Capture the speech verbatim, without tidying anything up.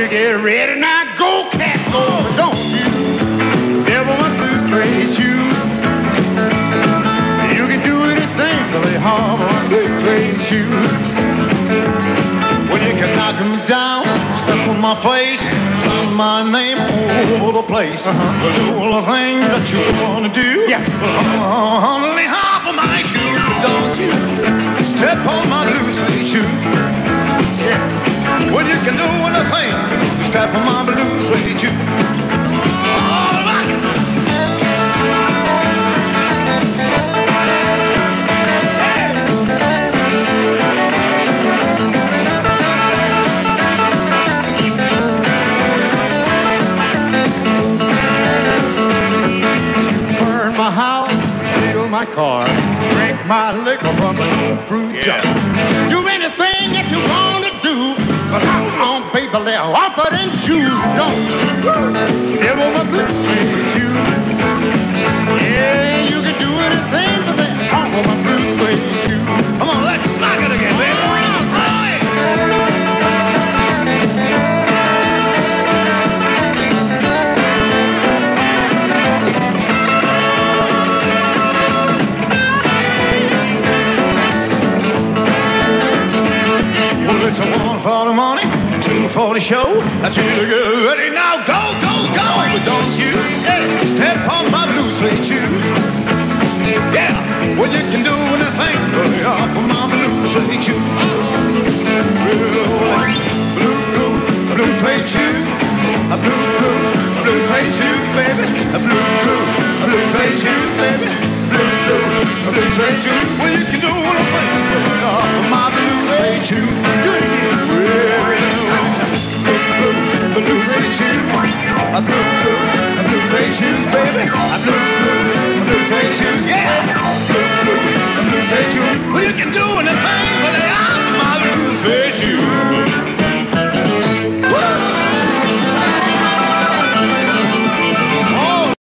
get ready now, go cat, go, but don't you ever want blue suede shoes. You can do anything till they harbor on blue suede shoes. Well, you can knock them down, step on my face, sign my name all over the place. Uh-huh. Well, do all the things that you want to do. Yeah. Well, only half of my shoes, but don't you step on my blue suede shoes. Yeah. Well, you can do anything, step on my blue suede shoes. All right. My house, steal my car, drink my liquor from an old fruit jar. Yeah. Do anything that you want to do, but come on, baby, lay off of them shoes. Don't you ever want blue suede shoes. Yeah, you can do anything, but lay off of my blue suede shoes. Come on, let's rock it again, baby. It's a one for the money, two for the show. Now two to get ready now, go, go, go. But don't you hey, step on my blue suede shoes. Yeah, well you can do anything, but you're off of my blue suede shoes. Blue, blue, blue suede shoes. A blue, blue, blue suede shoes, baby. A blue, blue, blue suede shoes, baby. Blue, blue, blue suede shoes. Well you can do anything, but you're off of my blue suede shoes. Blue suede shoes, a blue, blue, a blue suede shoes, baby. A blue, blue, a blue suede shoes, yeah. Blue, blue, a blue suede shoes. Well, you can do anything.